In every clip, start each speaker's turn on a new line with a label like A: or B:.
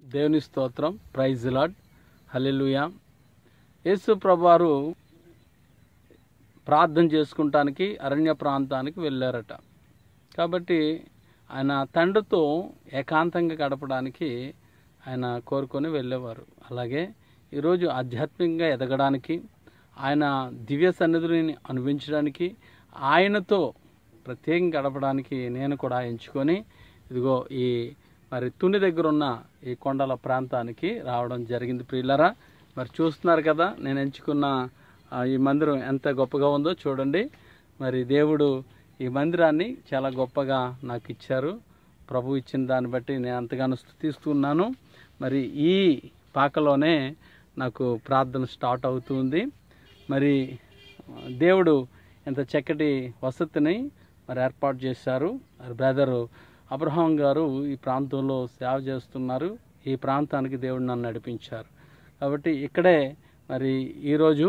A: దేవుని స్తోత్రం. Praise lord. హల్లెలూయా. యేసు ప్రభువారు ప్రార్థన చేసుకుంటానికి అరణ్య ప్రాంతానికి వెళ్ళారట. కాబట్టి ఆయన తండ్రితో ఏకాంతంగా గడపడానికి ఆయన కోరుకొని వెళ్ళేవారు. అలాగే ఈరోజు ఆధ్యాత్మికంగా ఎదగడానికి, ఆయన దివ్య సన్నిధిని అనుభవించడానికి, ఆయనతో ప్రత్యేకంగా గడపడానికి నేను కూడా ఎంచుకొని ఇదిగో ఈ మరి తుని దగ్గర ఉన్న ఈ కొండల ప్రాంతానికి రావడం జరిగింది. ప్రియులరా, మరి చూస్తున్నారు కదా, నేను ఎంచుకున్న ఈ మందిరం ఎంత గొప్పగా ఉందో చూడండి. మరి దేవుడు ఈ మందిరాన్ని చాలా గొప్పగా నాకు ఇచ్చారు. ప్రభు ఇచ్చిన దాన్ని బట్టి నేను ఎంతగానో స్తుతిస్తున్నాను. మరి ఈ పాకలోనే నాకు ప్రార్థన స్టార్ట్ అవుతుంది. మరి దేవుడు ఎంత చక్కటి వసతిని మరి ఏర్పాటు చేశారు. మరి బ్రదరు అబ్రహాం గారు ఈ ప్రాంతంలో సేవ చేస్తున్నారు. ఈ ప్రాంతానికి దేవుడు నన్ను నడిపించారు. కాబట్టి ఇక్కడే మరి ఈరోజు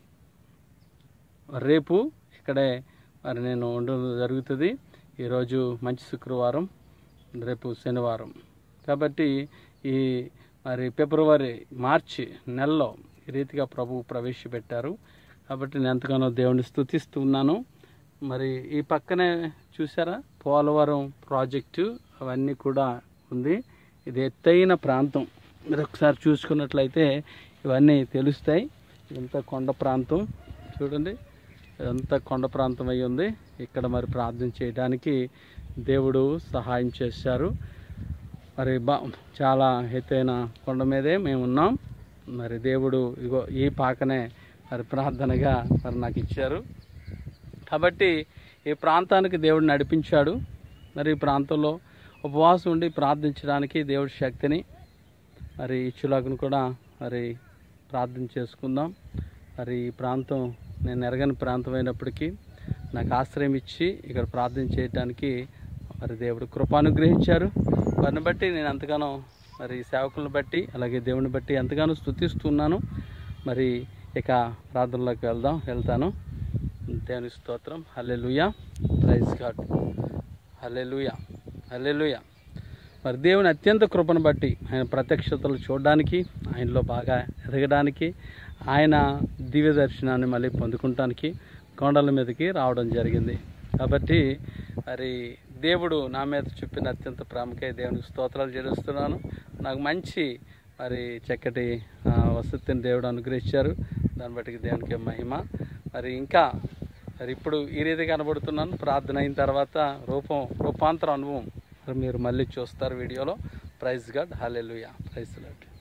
A: రేపు ఇక్కడే మరి నేను ఉండడం జరుగుతుంది. ఈరోజు మంచి శుక్రవారం, రేపు శనివారం. కాబట్టి ఈ మరి ఫిబ్రవరి మార్చి నెలలో ఈ రీతిగా ప్రభు ప్రవేశపెట్టారు. కాబట్టి నేను ఎంతగానో దేవుని స్తుతిస్తున్నాను. మరి ఈ పక్కనే చూసారా పోలవరం ప్రాజెక్టు అవన్నీ కూడా ఉంది. ఇది ఎత్తైన ప్రాంతం. మీరు ఒకసారి చూసుకున్నట్లయితే ఇవన్నీ తెలుస్తాయి. ఇదంతా కొండ ప్రాంతం చూడండి, ఇదంతా కొండ ప్రాంతం అయి ఉంది. ఇక్కడ మరి ప్రార్థన చేయడానికి దేవుడు సహాయం చేశారు. మరి చాలా ఎత్తైన కొండ మీదే మేము ఉన్నాం. మరి దేవుడు ఇగో ఈ పాకనే మరి ప్రార్థనగా మరి నాకు ఇచ్చారు. కాబట్టి ఈ ప్రాంతానికి దేవుడు నడిపించాడు. మరి ఈ ప్రాంతంలో ఉపవాసం ఉండి ప్రార్థించడానికి దేవుడి శక్తిని మరి ఇచ్చులాగును కూడా మరి ప్రార్థన చేసుకుందాం. మరి ఈ ప్రాంతం నేను ఎరగని ప్రాంతం అయినప్పటికీ నాకు ఆశ్రయం ఇచ్చి ఇక్కడ ప్రార్థన చేయడానికి మరి దేవుడు కృపానుగ్రహించారు. వారిని బట్టి నేను ఎంతగానో మరి సేవకులను బట్టి అలాగే దేవుని బట్టి ఎంతగానో స్తుతిస్తున్నాను. మరి ఇక ప్రార్థనలోకి వెళ్తాను. దేవుని స్తోత్రం. Hallelujah. Praise God. Hallelujah. Hallelujah. మరి దేవుని అత్యంత కృపను బట్టి ఆయన ప్రత్యక్షతలు చూడడానికి, ఆయనలో బాగా ఎదగడానికి, ఆయన దివ్య దర్శనాన్ని మళ్ళీ పొందుకుంటానికి కొండల మీదకి రావడం జరిగింది. కాబట్టి మరి దేవుడు నా మీద చూపిన అత్యంత ప్రాముఖ్యత దేవునికి స్తోత్రాలు చెల్లిస్తున్నాను. నాకు మంచి మరి చక్కటి వసతిని దేవుడు అనుగ్రహించారు. దాన్ని బట్టి దేవునికి మహిమ. మరి ఇంకా మరి ఇప్పుడు ఈ రీతిగా కనబడుతున్నాను. ప్రార్థన అయిన తర్వాత రూపాంతర అనుభవం మీరు మళ్ళీ చూస్తారు వీడియోలో. Praise God. Hallelujah. Praise lord.